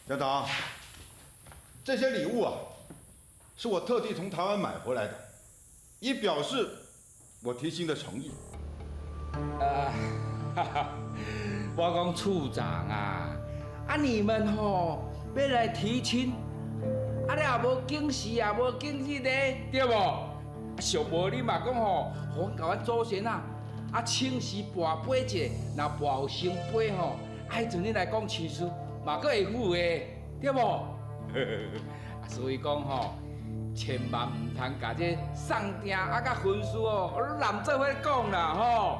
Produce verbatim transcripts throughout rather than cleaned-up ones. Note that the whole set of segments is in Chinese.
家长，这些礼物啊，是我特地从台湾买回来的，以表示我提亲的诚意。 啊，哈哈，我讲处长啊，啊你们吼要来提亲，啊你也无敬事也无敬日的，对无？上无你嘛讲吼，互阮甲阮祖先啊，啊请示跋杯者，若跋有成杯吼，啊迄阵你来讲亲事，嘛阁会赴的，对无？啊所以讲吼，千万唔通甲这送订啊甲婚事哦，揽做伙讲啦吼。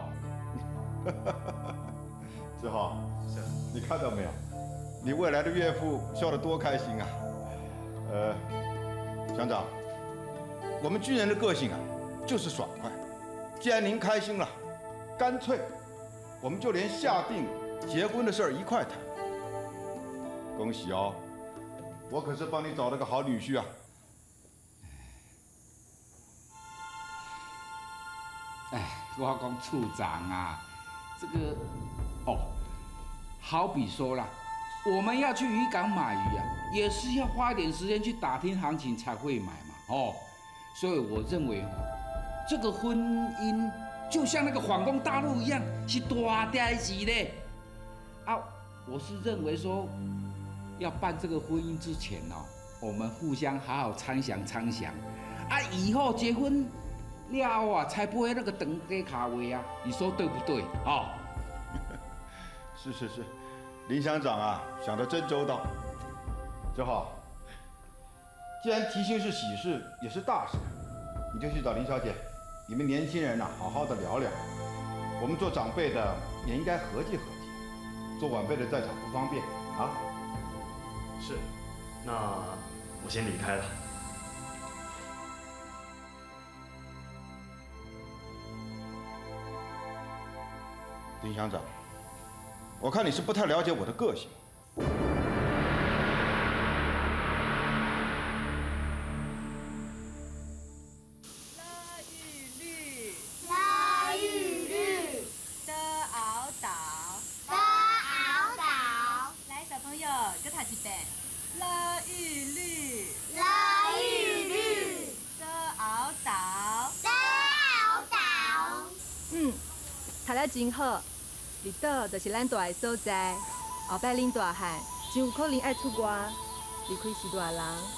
志豪，是，你看到没有？你未来的岳父笑得多开心啊！呃，乡长，我们军人的个性啊，就是爽快。既然您开心了，干脆我们就连下定结婚的事儿一块谈。恭喜哦，我可是帮你找了个好女婿啊！ 哎，我讲处长啊，这个哦，好比说啦，我们要去渔港买鱼啊，也是要花一点时间去打听行情才会买嘛，哦，所以我认为哦，这个婚姻就像那个反攻大陆一样，是大代志的啊。我是认为说，要办这个婚姻之前哦，我们互相好好参详参详，啊，以后结婚了后啊，才不会那个等给卡位啊，你说对不对？哦， 是是是，林乡长啊，想得真周到。志豪，既然提亲是喜事，也是大事，你就去找林小姐，你们年轻人呐、啊，好好的聊聊。我们做长辈的也应该合计合计，做晚辈的在场不方便啊。 是，那我先离开了。 林乡长，我看你是不太了解我的个性。 拉玉律， 拉玉律， 的鳌岛， 的鳌岛， 来，小朋友，跟他一遍。拉玉律， 拉玉律， 的鳌岛， 的鳌岛。 嗯，读了真好。离岛就是咱住的所在，后摆恁大汉真有可能爱出外，离开是大人。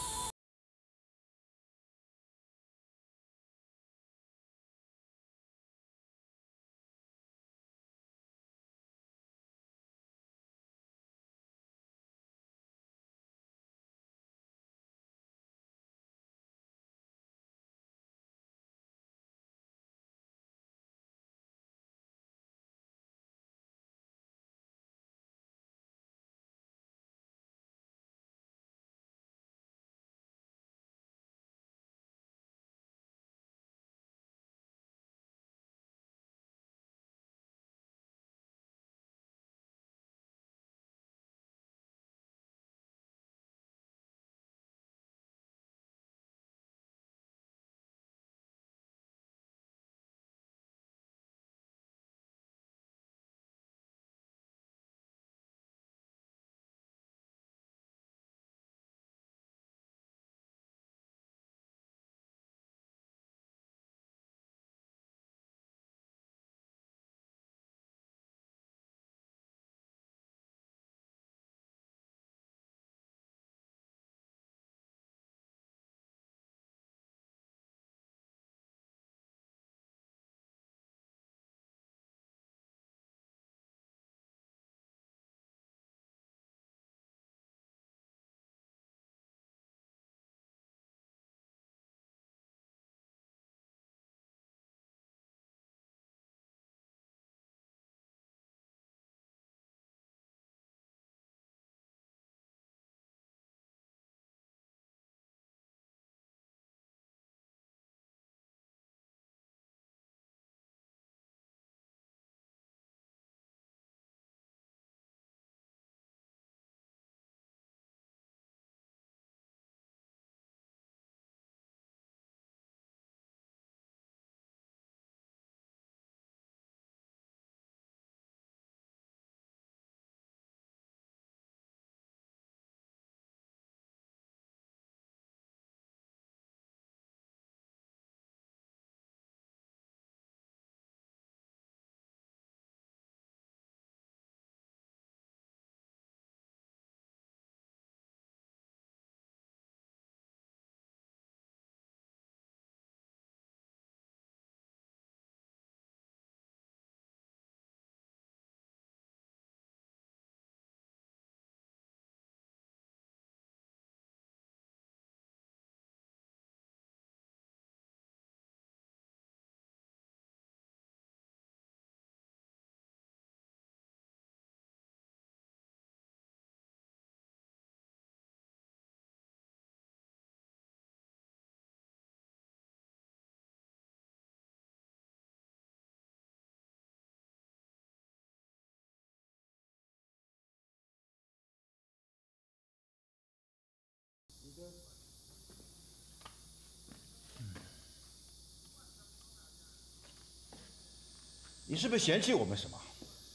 是不是嫌弃我们什么？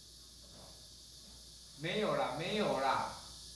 没有啦，没有啦。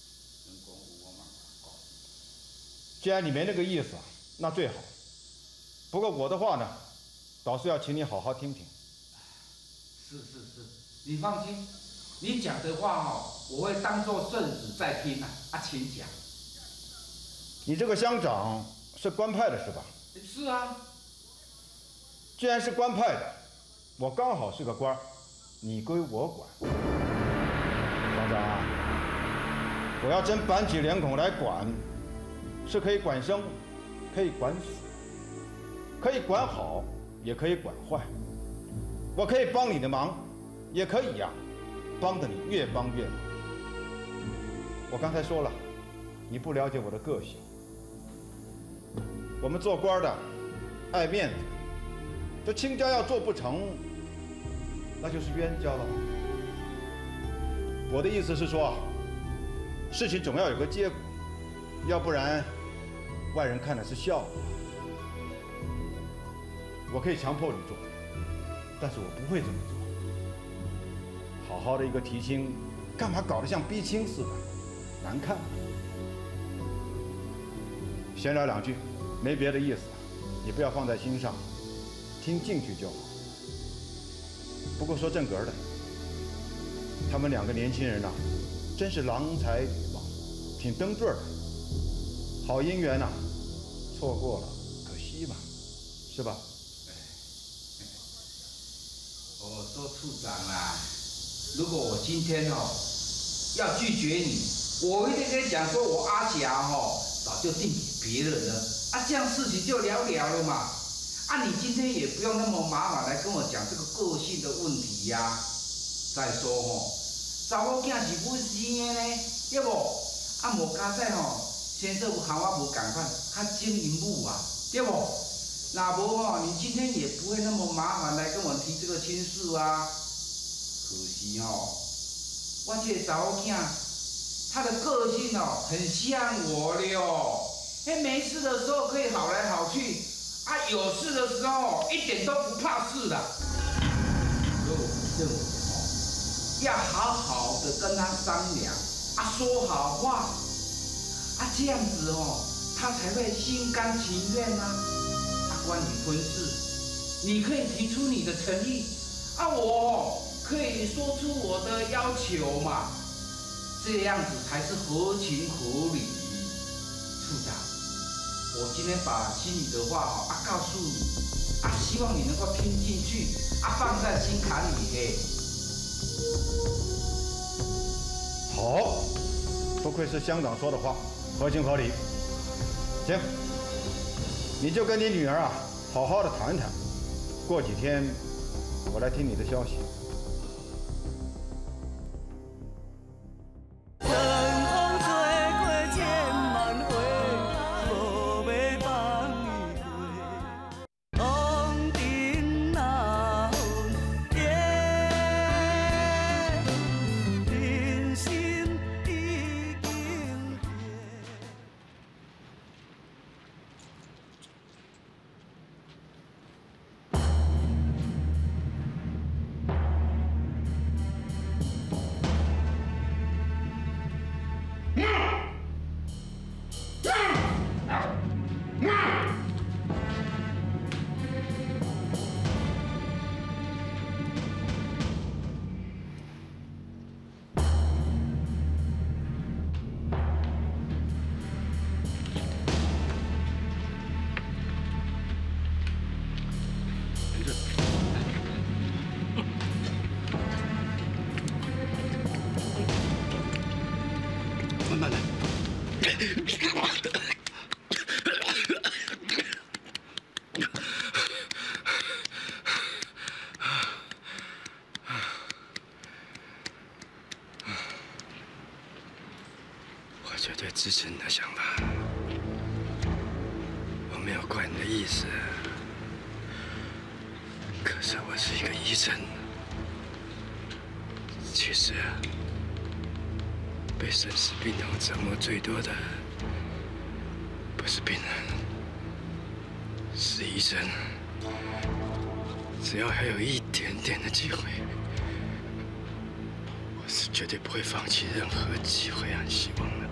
既然你没那个意思，那最好。不过我的话呢，倒是要请你好好听听。 是是是，你放心，你讲的话哦，我会当作圣旨在听啊。啊，请讲。 你这个乡长是官派的是吧？ 是啊。 既然是官派的，我刚好是个官儿，你归我管。乡长啊，我要真板起脸孔来管，是可以管生，可以管死，可以管好，也可以管坏。我可以帮你的忙，也可以呀、啊，帮得你越帮越忙。我刚才说了，你不了解我的个性。我们做官的爱面子，这亲家要做不成，那就是冤家了。我的意思是说，事情总要有个结果，要不然外人看的是笑话。我可以强迫你做，但是我不会这么做。好好的一个提亲，干嘛搞得像逼亲似的，难看。闲聊两句，没别的意思，你不要放在心上，听进去就好。不过说正格的，他们两个年轻人呐、啊，真是郎才女貌，挺登对的。好姻缘呐、啊，错过了可惜嘛，是吧？ 我说处长啊，如果我今天哦要拒绝你，我一定跟你讲说，我阿霞哦早就定给别人了啊，这样事情就了了了嘛。啊，你今天也不用那么麻烦来跟我讲这个个性的问题呀、啊。再说哦，查某囝是本生的呢，对不？啊，无加在吼，先生有喊我无共款，较精明母啊，对不？那无吼，你今天也不会那么麻烦来跟我提这个亲事啊。可惜哦，我这个查某囝，他的个性哦很像我了哦，哎，没事的时候可以好来好去，啊，有事的时候一点都不怕事的。所以我认为哦，要好好的跟他商量，啊，说好话，啊，这样子哦，他才会心甘情愿啊。关于婚事，你可以提出你的诚意，啊，我可以说出我的要求嘛，这样子才是合情合理。处长，我今天把心里的话啊告诉你，啊，希望你能够听进去，啊，放在心坎里嘿。 好，不愧是乡长说的话，合情合理。行。你就跟你女儿啊，好好的谈谈。过几天，我来听你的消息。 慢慢来。我绝对支持你的想法，我没有怪你的意思。可是我是一个医生，其实被生死病痛折磨最多的不是病人，是医生。 只要还有一点点的机会，我是绝对不会放弃任何机会和希望的。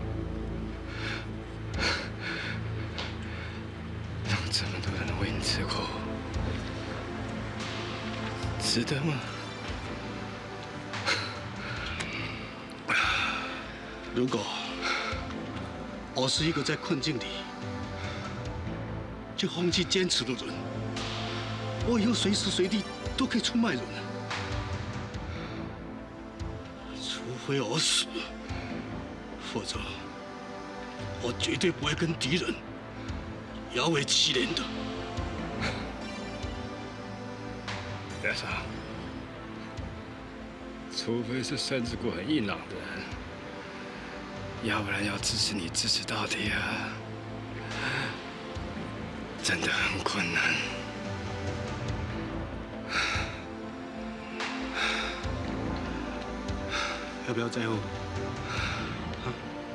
让这么多人为你吃苦，值得吗？ 如果我是一个在困境里就放弃坚持的人，我以后随时随地都可以出卖人，除非我死，否则我绝对不会跟敌人摇尾乞怜的。 大少，除非是三字骨很硬朗的人，要不然要支持你支持到底啊，真的很困难。 要不要在乎？啊？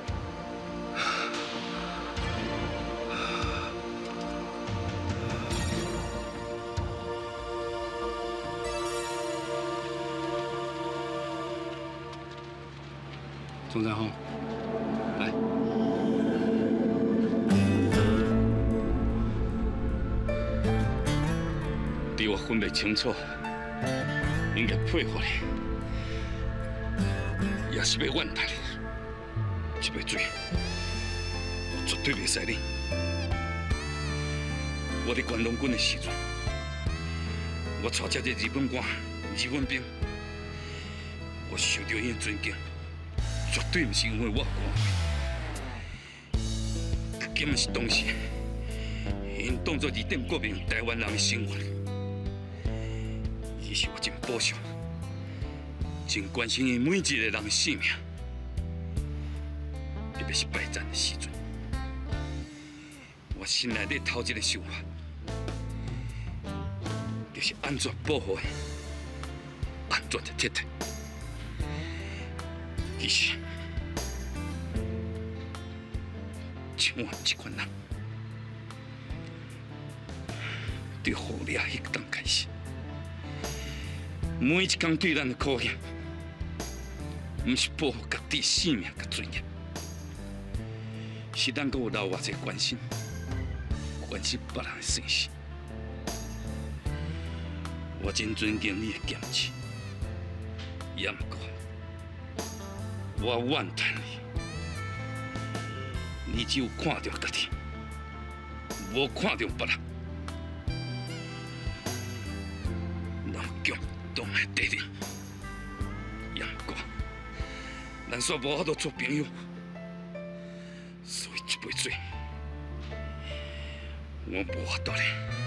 钟占宏，来。 比我分袂清楚，应该配合你。也是要怨叹你，这杯水我绝对袂使啉。我伫关东军的时阵，我带这个日本官、日本兵，我受到因的尊敬，绝对毋是因为我官位，根本是当时因当作二等国民台湾人的生活。伊是我真宝惜。真关心伊每一个人的性命，特别是败战的时阵，我心内底头一个想法，就是安怎保护伊，安怎的铁腿。其实，像我这款人，对护掠迄当开始，每一天对咱的苦险。不是保护家己性命甲尊严，是咱阁有留偌济关心，关心别人的生死。我真尊敬你的坚持，也毋过，我怨叹你，你只有看到家己，无看到别人。南疆东的敌人，也毋过。咱煞无法度做朋友，所以这杯水，我无法度咧。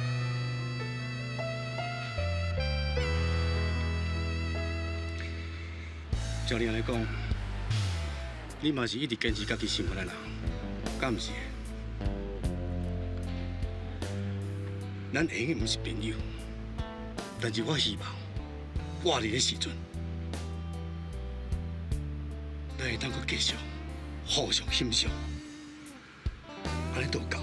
照你安尼讲，你嘛是一直坚持家己生活的人，敢毋是？咱永远毋是朋友，但是我希望活伫的时阵。咱会当阁继续互相欣赏，安尼都够。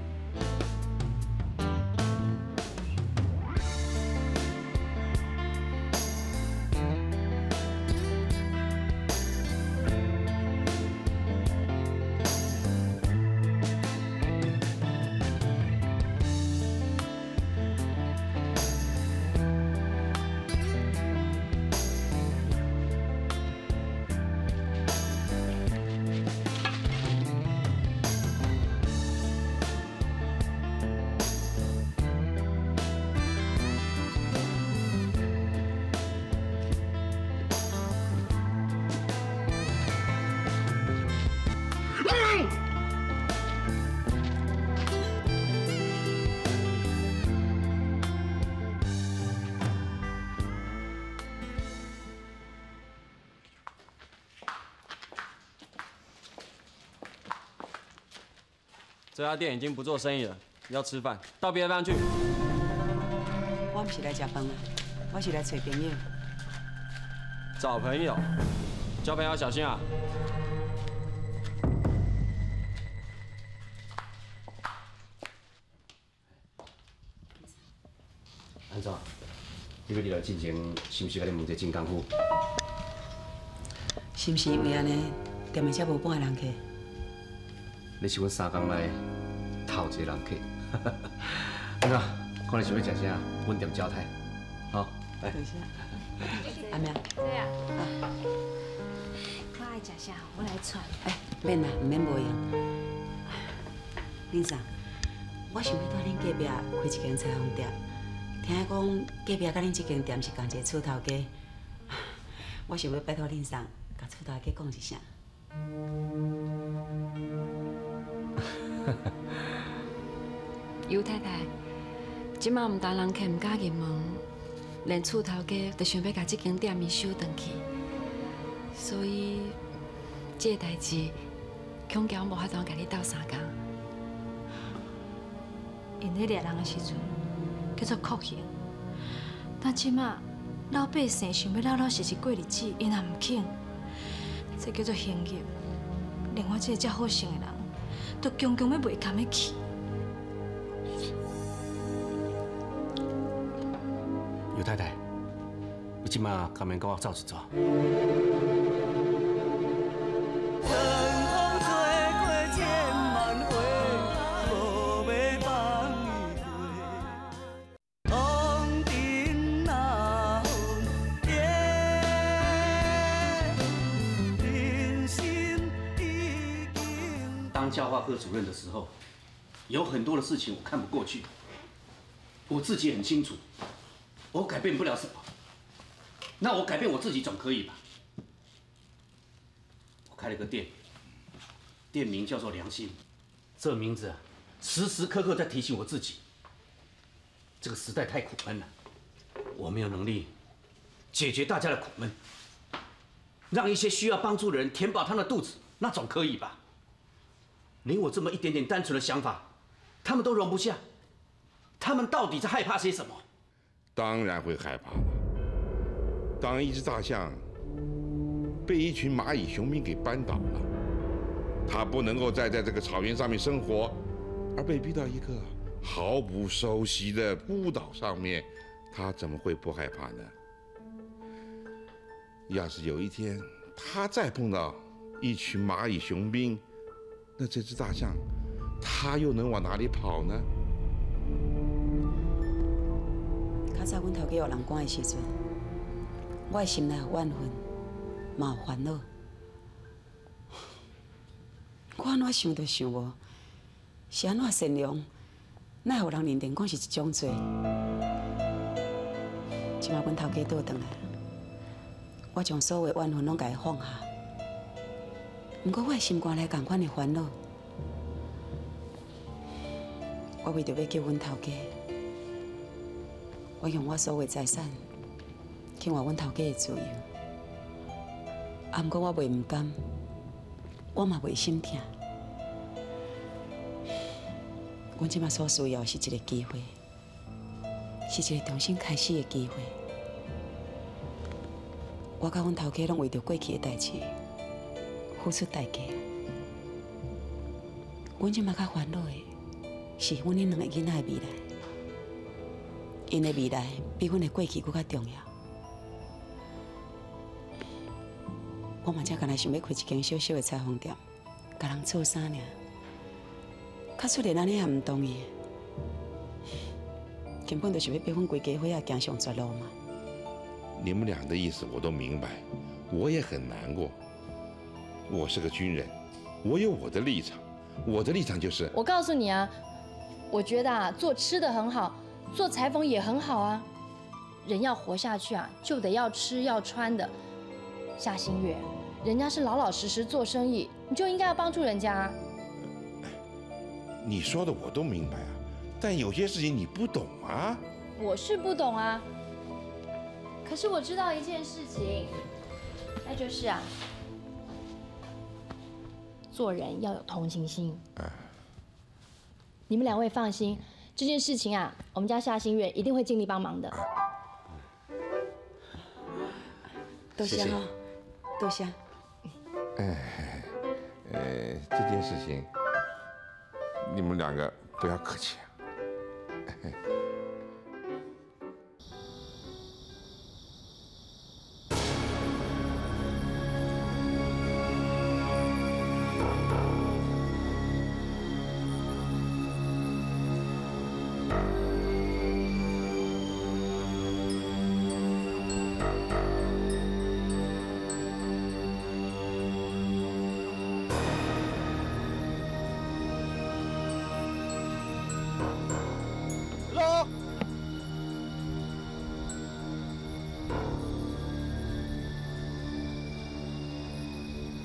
这家店已经不做生意了，要吃饭，到别的地方去。 我不是来吃饭的，我是来找朋友。 找朋友，交朋友要小心啊！安总， 你要入来进前，是毋是甲你问一个真功夫？ 是毋是因为安尼，店面才无半个人客？ 你是阮三工内头一个人客。那个，看你想要食啥，阮店招待。好，来。 阿明。 对啊。我爱食啥，我来传。 哎，免啦，唔免无用。林长，我想要到恁隔壁开一间裁缝店。听讲隔壁甲恁这间店是同一个厝头家，我想要拜托林长，甲厝头家讲一声。 尤太太，即马毋但人客毋敢入门，连厝头家都想要甲这间店面收转去，所以这个代志恐惊无法度甲你斗相共。 因咧掠人的时阵叫做酷刑，但即马老百姓想要老老实实过日子，因也唔肯，这叫做刑业。连我这个遮好心的人，都强强要袂堪的去。 尤太太，你即马甘愿跟我走一走？当教化科主任的时候，有很多的事情我看不过去，我自己也很清楚。我改变不了什么，那我改变我自己总可以吧？我开了个店，店名叫做良心，这名字啊，时时刻刻在提醒我自己，这个时代太苦闷了，我没有能力解决大家的苦闷，让一些需要帮助的人填饱他们的肚子，那总可以吧？连我这么一点点单纯的想法，他们都容不下，他们到底在害怕些什么？ 当然会害怕了。当一只大象被一群蚂蚁雄兵给扳倒了，它不能够再在这个草原上面生活，而被逼到一个毫不熟悉的孤岛上面，它怎么会不害怕呢？要是有一天它再碰到一群蚂蚁雄兵，那这只大象它又能往哪里跑呢？ 较早阮头家有人关的时阵，我的心内有怨恨，嘛有烦恼。我安怎想都想无，是安怎善良，哪有人认定我是一种罪？即摆阮头家倒转来，我将所有的怨恨拢甲伊放下。不过我的心肝内同款的烦恼，我为着要救阮头家。我用我所有的财产去换阮头家的自由，啊，不过我袂唔甘，我嘛袂心痛。阮即马所需要的是一个机会，是一个重新开始的机会。我甲阮头家拢为着过去的代志付出代价。阮即马较烦恼的是阮恁两个囡仔的未来。因的未来比阮的过去搁较重要。我嘛只干那想要开一间小小的裁缝店，甲人做衫尔。较出连安尼也唔同意，根本就是要逼阮规家伙仔行上绝路嘛。 你们俩的意思我都明白，我也很难过。我是个军人，我有我的立场，我的立场就是…… 我告诉你啊，我觉得啊，做吃的很好。做裁缝也很好啊，人要活下去啊，就得要吃要穿的。夏新月，人家是老老实实做生意，你就应该要帮助人家啊。 你说的我都明白啊，但有些事情你不懂啊。 我是不懂啊，可是我知道一件事情，那就是啊，做人要有同情心。你们两位放心。这件事情啊，我们家夏新月一定会尽力帮忙的。 多谢哦，多谢。 哎，呃，这件事情你们两个不要客气。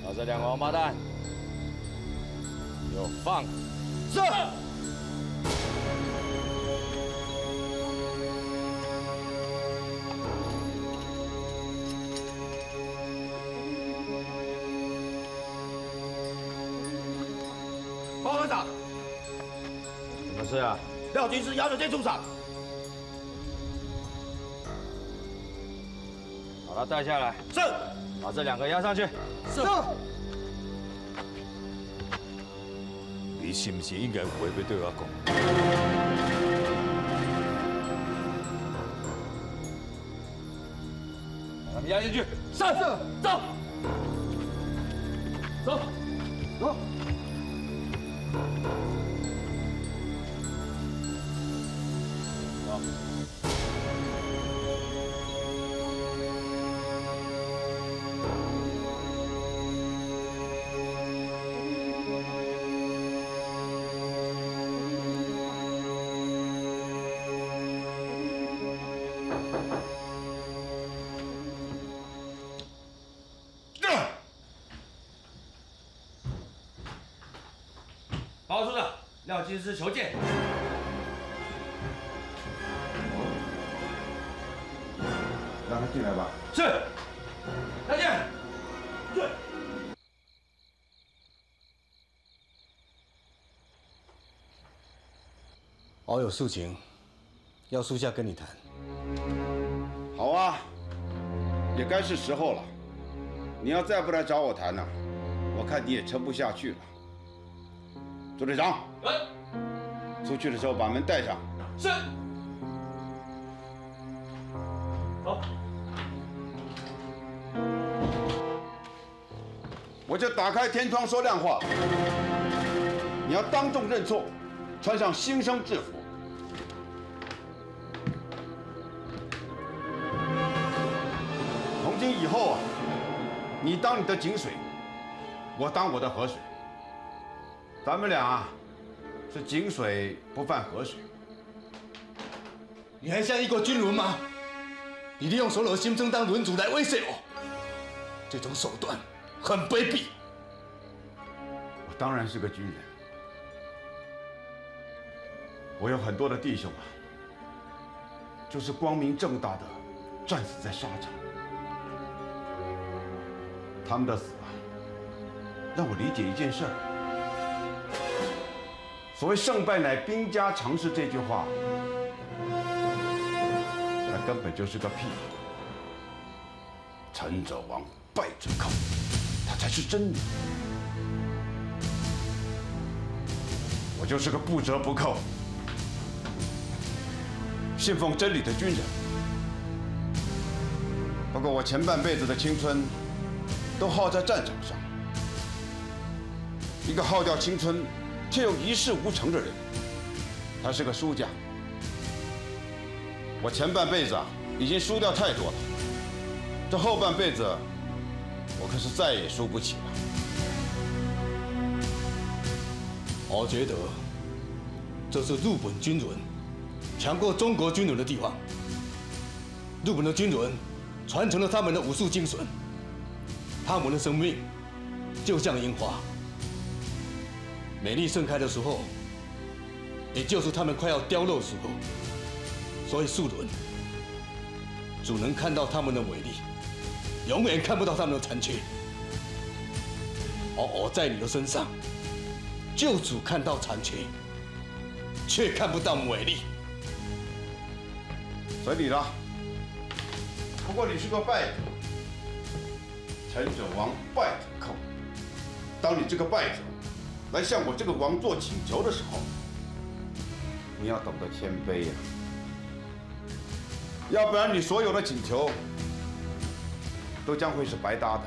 把这两个王八蛋给我放！ 是。 报告长， 什么事啊？ 廖军师要求见处长。 把他带下来。 是。 把这两个押上去。 是。 你是不是应该有话要对我讲？ 把他们押进去。 是。是。走。走。走。 报告处长，廖军师求见。 让他进来吧。 是。再见。是。 我有事情要私下跟你谈。 好啊，也该是时候了。你要再不来找我谈呢、啊，我看你也撑不下去了。周队长，出去的时候把门带上。 是。走。 我就打开天窗说亮话，你要当众认错，穿上新生制服。从今以后啊，你当你的井水，我当我的河水。咱们俩啊，是井水不犯河水。 你还像一个军人吗？你利用所有的新生当轮主来威胁我，这种手段很卑鄙。 我当然是个军人，我有很多的弟兄啊，就是光明正大的战死在沙场。他们的死啊，让我理解一件事儿。所谓“胜败乃兵家常事”这句话，那根本就是个屁。成者亡，败者寇，它才是真理。我就是个不折不扣、信奉真理的军人。不过我前半辈子的青春都耗在战场上。一个耗掉青春却又一事无成的人，他是个输家。我前半辈子啊，已经输掉太多了，这后半辈子，我可是再也输不起了。 我觉得这是日本军人强过中国军人的地方。日本的军人传承了他们的武术精神，他们的生命就像樱花，美丽盛开的时候，也就是他们快要凋落的时候。所以素人只能看到他们的美丽，永远看不到他们的残缺。而我在你的身上，就只看到残缺，却看不到美丽。 随你了。不过你是个败者，成者亡，败者寇。当你这个败者来向我这个王做请求的时候，你要懂得谦卑呀、啊。要不然你所有的请求都将会是白搭的。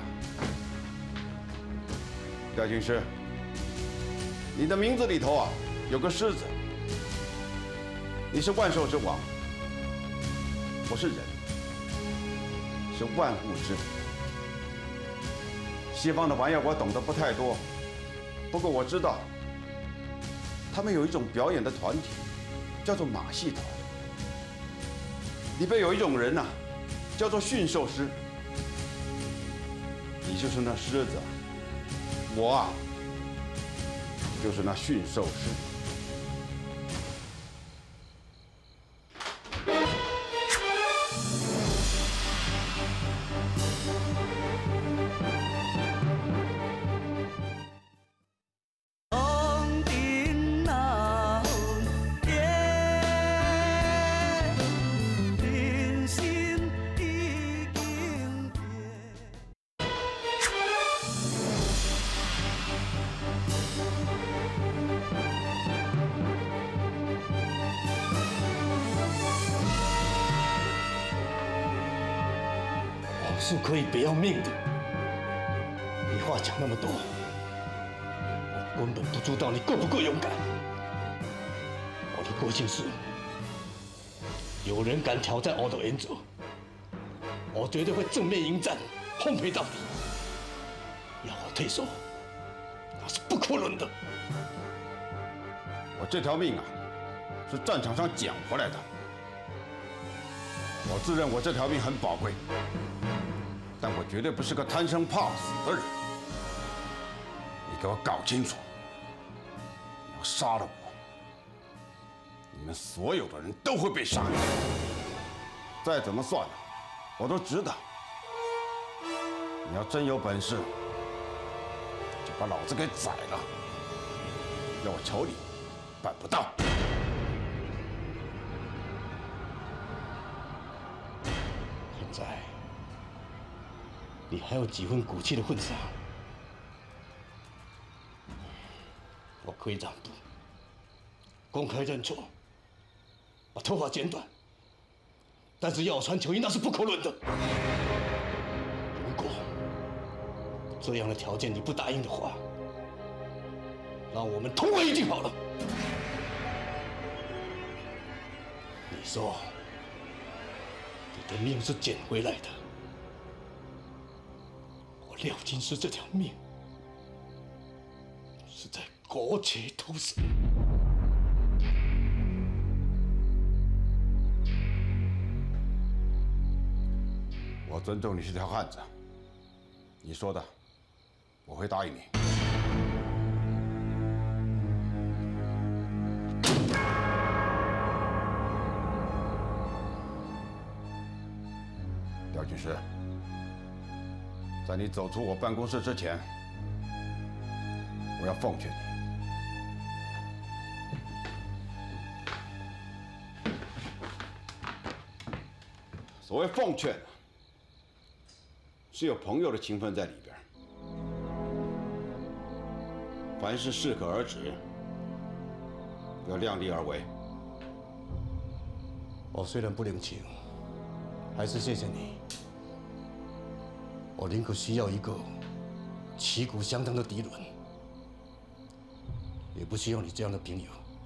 廖军师，你的名字里头啊有个狮子，你是万兽之王，我是人，是万物之灵。西方的玩意儿我懂得不太多，不过我知道他们有一种表演的团体，叫做马戏团。里边有一种人呐、啊，叫做驯兽师。你就是那狮子， 我啊，就是那驯兽师。 是可以不要命的。你话讲那么多，我根本不知道你够不够勇敢。我的个性是，有人敢挑战我的原则，我绝对会正面迎战，奉陪到底。要我退缩，那是不可能的。 我这条命啊，是战场上捡回来的。我自认我这条命很宝贵。 但我绝对不是个贪生怕死的人，你给我搞清楚！你要杀了我，你们所有的人都会被杀。再怎么算，我都值得。你要真有本事，就把老子给宰了。要我求你，办不到。 现在。 你还有几分骨气的混账？我可以让步，公开认错，把头发剪短，但是要我穿球衣那是不可能的。如果这样的条件你不答应的话，让我们同归于尽好了。你说，你的命是捡回来的。 廖金师这条命是在苟且偷生。 我尊重你是条汉子，你说的，我会答应你。廖军师。 在你走出我办公室之前，我要奉劝你。所谓奉劝，是有朋友的情分在里边。凡事适可而止，要量力而为。 我虽然不领情，还是谢谢你。 我宁可需要一个旗鼓相当的敌人，也不需要你这样的朋友。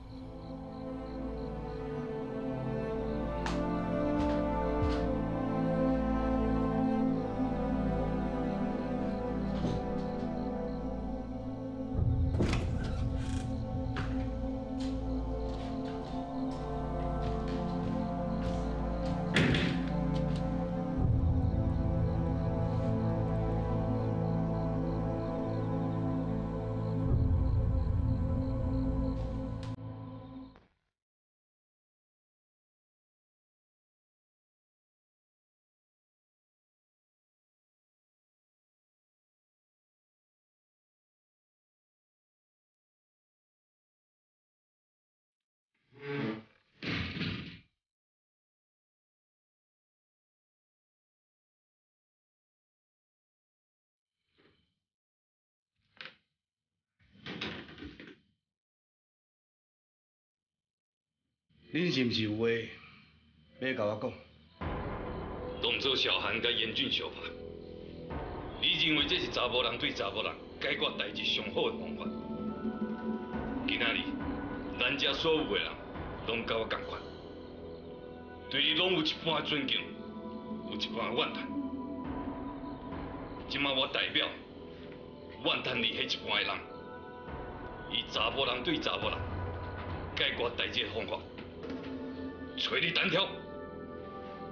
恁是毋是有话要甲我讲？ 当初小韩甲严俊相拍，你认为这是查某人对查某人解决代志上好的方法？今仔日，咱遮所有的人拢甲我同款，对你拢有一半尊敬，有一半怨叹。即马我代表怨叹你迄一半的人，以查某人对查某人解决代志的方法。 找你单挑！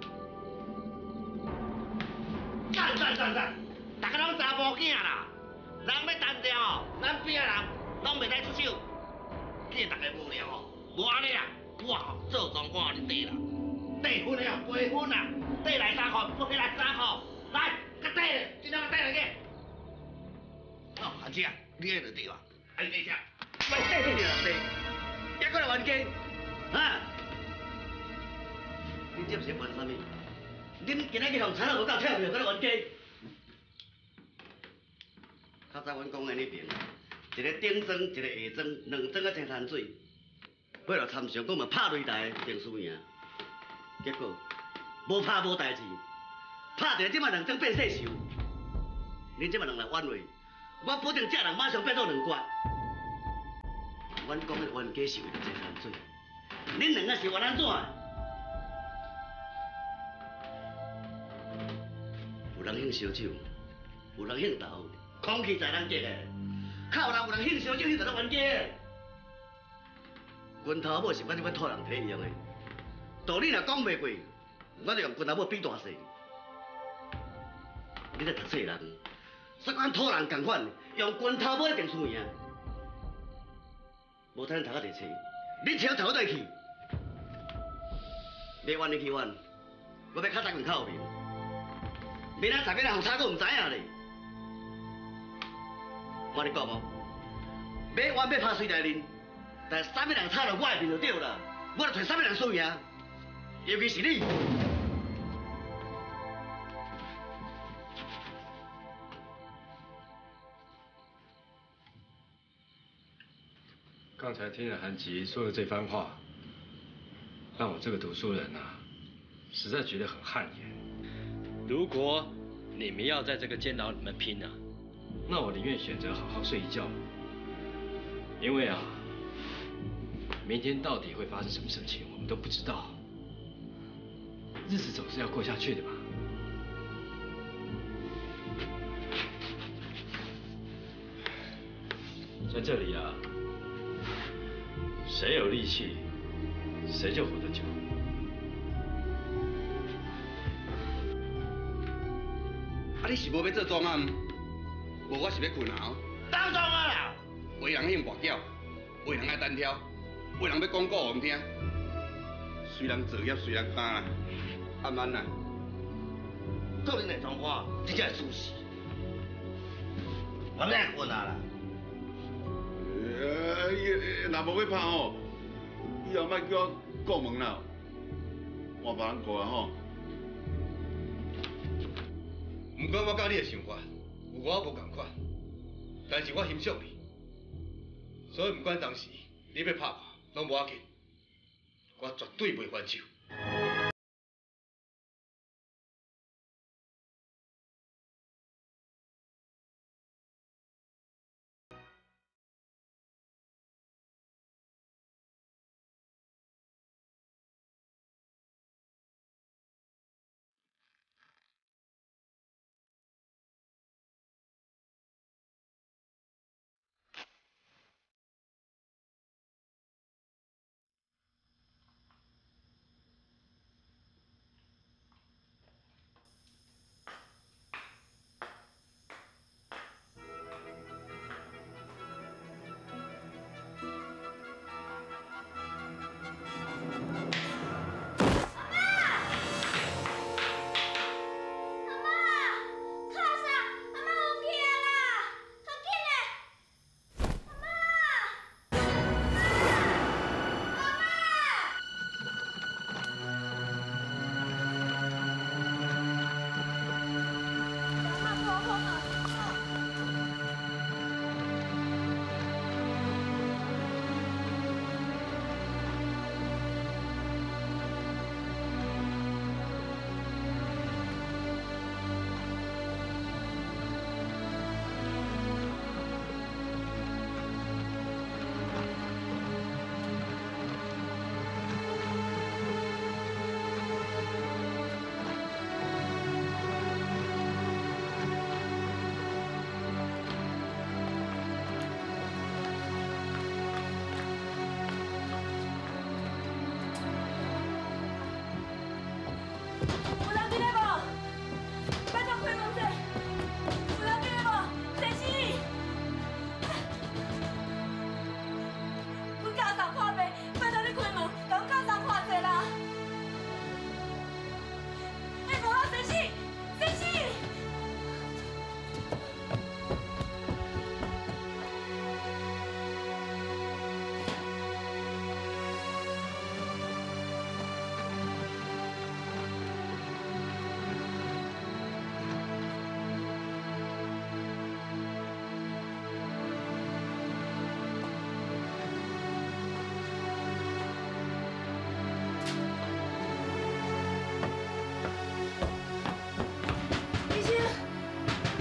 赞赞赞赞！大家拢查某囝啦， 人要单调哦，咱边仔人拢袂使出手。既然大家无聊哦，无安尼啊，我吼做庄我你地啦，地分的哦，八分啊，地来三块，不来三块，来，甲地，尽量甲地来个。哦，阿姐，你迄就对啊，哎，地只，来地地地地，还过来冤家，啊？你这是冤啥物？恁今仔日互查到无够跳票，搁来冤家？较早阮讲的迄边，一个顶庄，一个下庄，两庄啊争滩水，尾来参详讲嘛拍擂台定输赢，结果无拍无代志，拍着即摆两庄变世仇，恁即摆人来挽回，我保证这人马上变做两关。阮讲的冤家是为了争滩水，恁两个是冤安怎？有人兴烧酒，有人兴豆。空气在人家的，靠人有人兴烧酒，兴在咱冤家。拳头母是我这款土人体用的，道理若讲袂过，我就用拳头母比大细。你咧读册人，煞款土人共款，用拳头母来定输赢。无趁读到地册，你超头倒去，要冤你去冤，我要较早拳靠后面，明仔十个人互查个唔知影咧。我你讲哦，要冤要拍水来恁，但三个人插到我的面就对啦，我就找三个人输赢，尤其是你。 刚才听了韩吉说的这番话，让我这个读书人啊，实在觉得很汗颜。如果你们要在这个监牢里面拼啊，那我宁愿选择好好睡一觉，因为啊，明天到底会发生什么事情，我们都不知道。日子总是要过下去的嘛。在这里啊，谁有力气，谁就活得久。 啊，你是无要做庄啊？无，我是要困啊！ 当庄啊啦！ 为人兴跋筊，为人爱单挑，为人要讲古互听。虽然作业虽然干啦，暗安啦。 做恁来庄看，真正是输死。我免困啊啦！ 呃，若无要拍吼，以后莫叫我过门啦，换别人过啊吼。 不管我甲你的想法有我无共款，但是我欣赏你，所以不管当时你要拍我，拢无要紧，我绝对袂还手。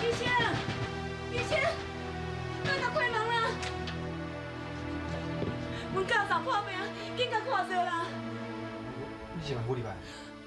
医生，医生，快甲开门啦！阮教授破病，紧甲看做啦！ 你是人不礼拜？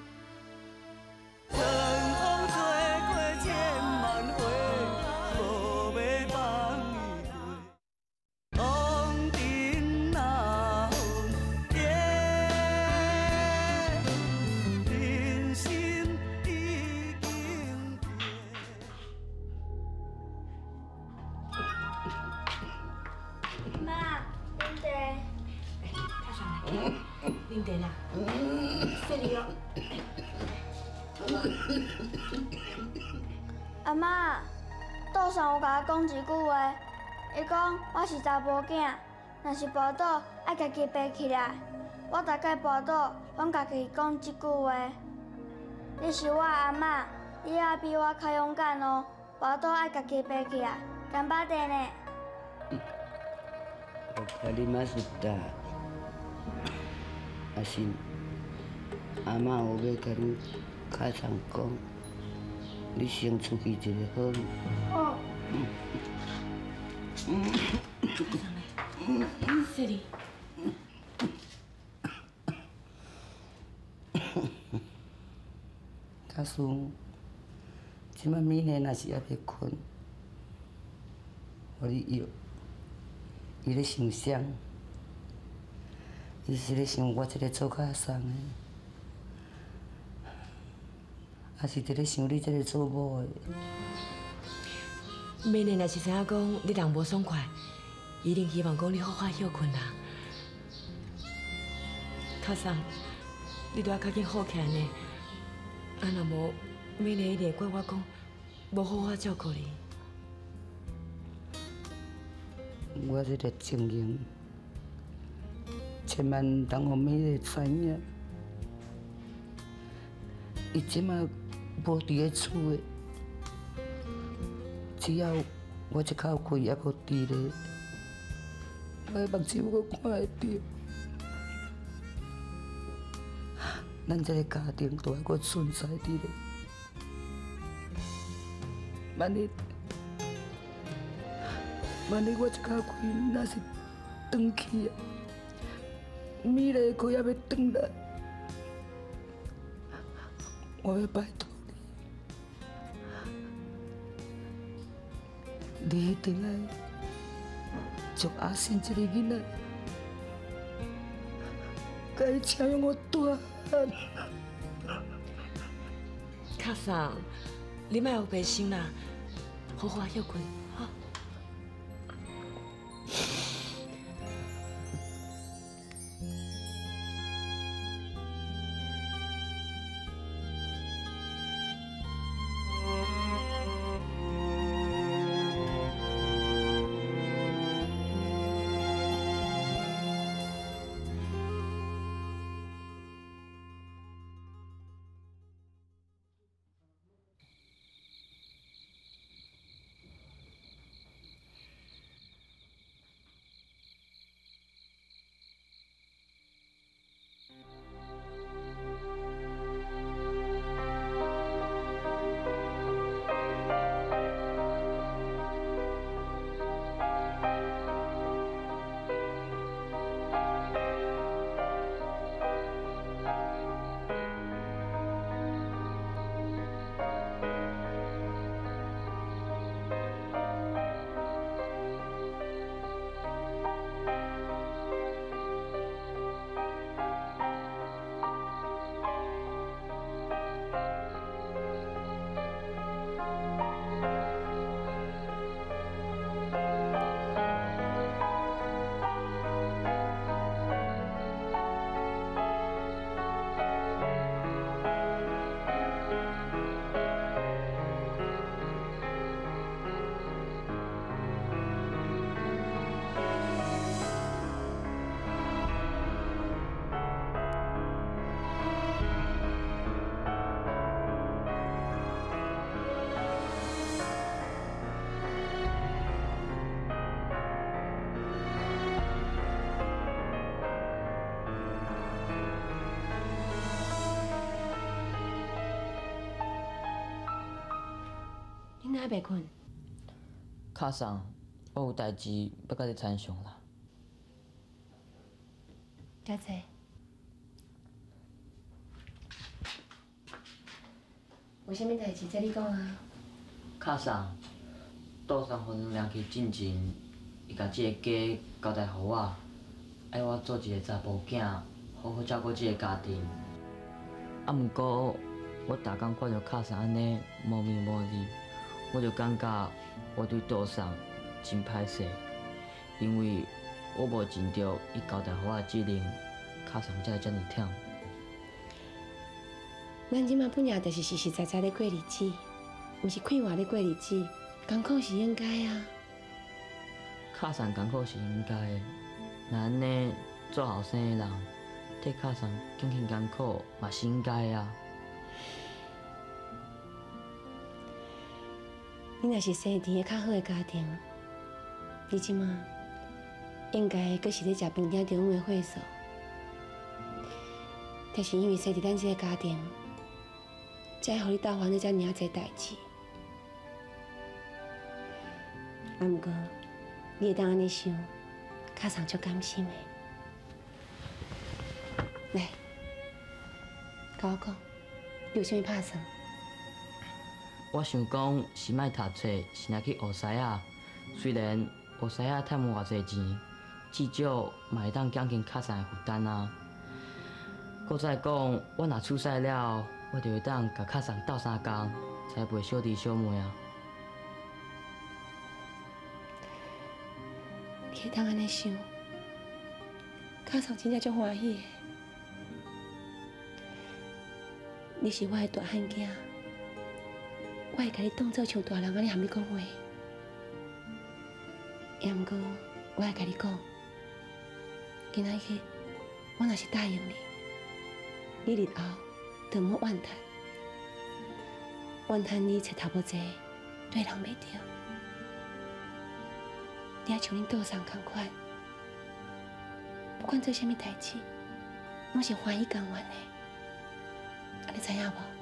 啉茶啦，谢你哦。 阿妈，岛上有甲我讲一句话，伊讲我是查甫囝，若是跋倒爱家己爬起来。我大概跋倒拢家己讲这句话。你是我阿妈，你也比我较勇敢哦，跋倒爱家己爬起来，干巴的呢。 我看你嘛是大。阿信，阿嬷有要甲你开场讲，你先出去一个好路。哦。 嗯。谢你。 假使即摆明年若是还要困，互你药，伊咧想啥？伊是咧想我这个做甲送的，还是伫咧想你这个做某的？ 明年若是知影讲你人无爽快，一定希望讲你好好休困啦。卡桑，你都要较紧好起来呢。啊，若无明年一定会怪我讲无好好照顾你。 我这个情形。千万唔通互美丽知影，伊即马无伫咧厝诶，只要我一口气还无伫咧，我诶目睭阁看会到，咱这个家庭都还阁存在伫咧。万一万一我一口气若是转去啊！美丽可也要转来，我要拜托你，你一定要将阿信这个囡仔，甲伊请养我大汉。 卡桑，你莫有悲心啦，好好休困，哈。 还袂困？ 卡桑，我有代志要甲你参详啦。 佳姐，有啥物代志？这你讲啊。 卡桑，岛上互两去进前，伊甲即个家交代互我，爱我做一个查甫囝，好好照顾即个家庭。啊，毋过我逐工看到卡桑安尼无面无理，我就感觉我对岛上真歹势，因为我无尽到伊交代互我的责任，卡桑才会遮尔忝。 咱即马本来就是实实在在咧过日子，毋是快活咧过日子，艰苦是应该啊。 卡桑艰苦是应该的，那安尼做后生的人替卡桑减轻艰苦嘛是应该的啊。 你若是生伫个较好的家庭，你即马应该阁是咧食饭鼎中央的岁数，但是因为生伫咱即个家庭，才会互你斗烦恼遮尔啊侪代志。啊，毋过你会当安尼想，卡桑足甘心的。来，甲我讲，你有啥物打算？ 我想讲是莫读册，是若去学师啊。虽然学师啊趁无偌济钱，至少嘛会当减轻卡桑的负担啊。搁再讲，我若出师了，我就会当甲卡桑斗相共，才袂小弟小妹啊。 你会当安尼想，卡桑真正足欢喜的。你是我的大汉囝。我会甲你当做像大人安尼含你讲话，也毋过我会甲你讲，今仔日我若是答应你，你日后就莫怨叹，怨叹你找头无济，对人袂着。你也像恁岛上同款，不管做啥物代志，拢是欢喜甘愿的，安尼知影无？